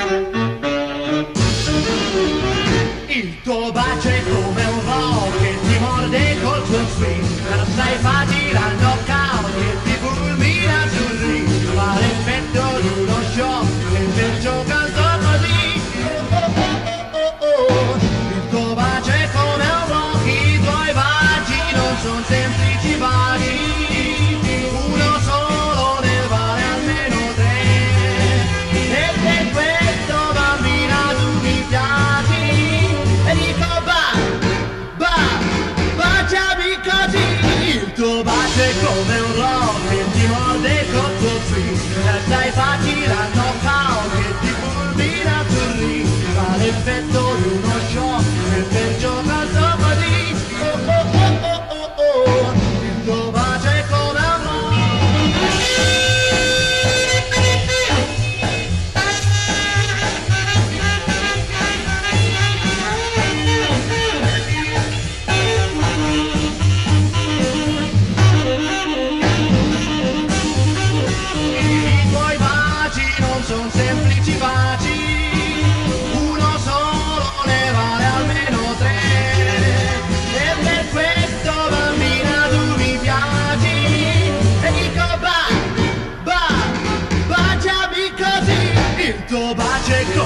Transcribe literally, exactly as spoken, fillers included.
Il tuo bacio è come un rock che ti morde col tuo swing, la sai facile al knockout che ti fulmina sul ring, fa l'effetto di uno shock e perciò canto così. Oh, oh, oh, oh, oh. Il tuo bacio è come un rock, i tuoi baci non sono semplici baci, uno solo ne vale almeno tre, e per questo bambina tu mi piaci. E dico ba, ba, baciami così. Il tuo bacio è come un rock che ti morde col tuo swing, sai facile al knockout che ti fulmina sul ring, fa l'effetto di uno shock e perciò canto così. Oh oh oh oh oh oh. Il tuo bacio è come un rock. Sono semplici baci, uno solo ne vale almeno tre, e per questo bambina tu mi piaci, e dico ba, ba, baciami così. Il tuo bacio è